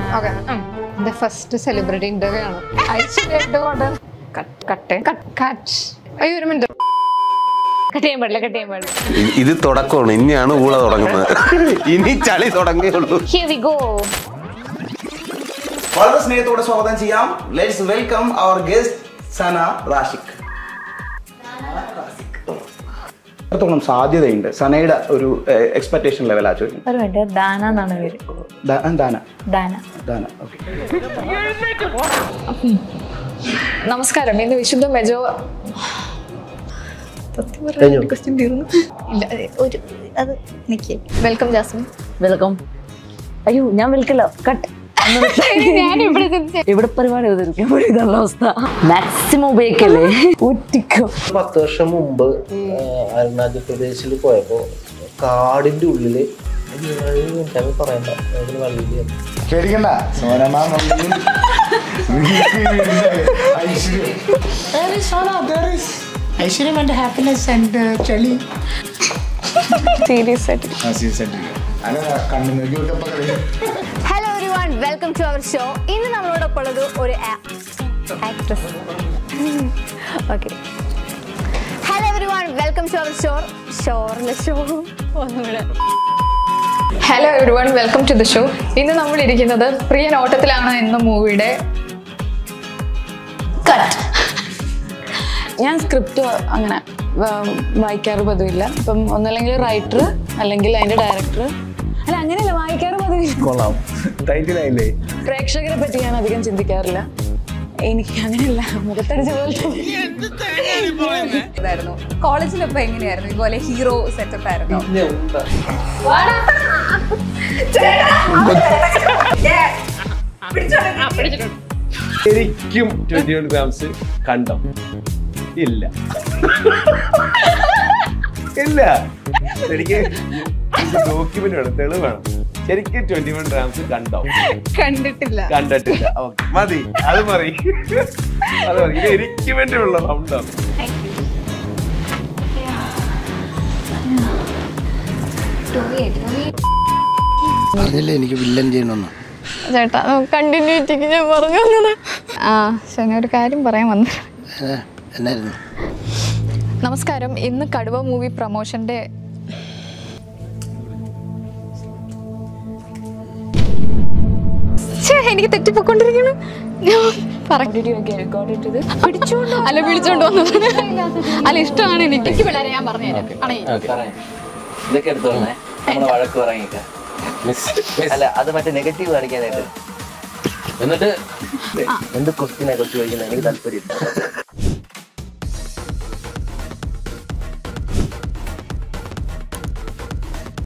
Okay. The first celebrity interview. I should cut. Are you remember? ഇത് തുടക്കമാണ് ഇനിയാണ് ഊള തുടങ്ങുന്നത് ഇനി ചളി തുടങ്ങിയുള്ളൂ Here we go. വളരെ സ്നേഹത്തോടെ സ്വാഗതം ചെയ്യാം. Let's welcome our guest Sana Rashik. എത്രത്തോളം സാധ്യതയുണ്ട് സനയുടെ ഒരു എക്സ്പെക്ടേഷൻ ലെവലാ ചോദിക്കുന്നത്? ദാന എന്നാണ് പേര്. ദാന. ഓക്കെ. നമസ്കാരം. ഇന്ന് വിശുദ്ധ മെജോ വെൽക്കം ജാസ്മിൻ. വെൽക്കം. അയ്യോ ഞാൻ വിൽക്കില്ല. കട്ട്. ഇവിടെ പരിപാടി ഇതുള്ള അവസ്ഥ മാക്സിമം ഉപയോഗിക്കല്ലേ. 10 വർഷം മുമ്പ് അരുണാചൽ പ്രദേശിൽ പോയപ്പോ കാടിന്റെ ഉള്ളില് പറയണ്ട വലിയ പേടിക്കണ്ട. Aishwarya and happiness and Chali. Serious set. Hello everyone, welcome to our show. ഇന്ന് നമ്മളോടൊപ്പം ഉള്ളത് ഒരു actress. Okay. Hello everyone, welcome to our show. Hello everyone, welcome to the show. ഇന്ന് നമ്മൾ ഇരിക്കുന്നത് പ്രിയ നോട്ടത്തിലാണ് എന്ന മൂവിയുടെ കട്ട്. ഞാൻ സ്ക്രിപ്റ്റ് അങ്ങനെ വായിക്കാറ് പതിവില്ല. ഇപ്പം ഒന്നല്ലെങ്കിൽ റൈറ്റർ അല്ലെങ്കിൽ അതിന്റെ ഡയറക്ടർ. അല്ല അങ്ങനെയല്ല, വായിക്കാറ് പതിവില്ല. പ്രേക്ഷകരെ പറ്റി ഞാൻ അധികം ചിന്തിക്കാറില്ല. എനിക്ക് അങ്ങനെയല്ല, മുഖത്തടിച്ച പോലെയായിരുന്നു. കോളേജിലപ്പോ എങ്ങനെയായിരുന്നു? ഇതുപോലെ ഹീറോ സെറ്റപ്പ് ആയിരുന്നു? ശരിക്കും 21 ഗ്രാംസ് കണ്ടോ? ഇല്ല എനിക്ക് ഡോക്യുമെന്റ് വേണം, തെളിവ് വേണം. ശരിക്കും 21 ഗ്രാംസ് കണ്ടോ? കണ്ടിട്ടില്ല. ഓക്കെ മതി, അത് മതി. ഇത് എനിക്ക് വേണ്ടിയുള്ള റൗണ്ടാണ്. പറഞ്ഞില്ലേ എനിക്ക് വില്ലൻ ചെയ്യണമെന്ന്. ചേട്ടാ കണ്ടിന്യൂറ്റിക്ക് ഞാൻ പറഞ്ഞു വന്നത്. ശനി ഒരു കാര്യം പറയാൻ വന്നു. എന്നായിരുന്നു? നമസ്കാരം. ഇന്ന് കടുവ മൂവി പ്രൊമോഷന്റെ എനിക്ക് തെറ്റിപ്പോയിക്കൊണ്ടിരിക്കുന്നു. അല്ല വിളിച്ചോണ്ട് വന്നത്. അല്ല ഇഷ്ടമാണ് എനിക്ക്. ഞാൻ പറഞ്ഞുതരാം. ഇതൊക്കെ എടുത്തോളേ, നമ്മളെ വഴക്ക് പറഞ്ഞിട്ട് അല്ല, അത് മറ്റേ നെഗറ്റീവ് കാണിക്കാനായിട്ട്. എന്നിട്ട് എന്ത് ക്വസ്റ്റ്യനാ കൊച്ചു ചോദിക്കുന്നത്? എനിക്ക് താല്പര്യം.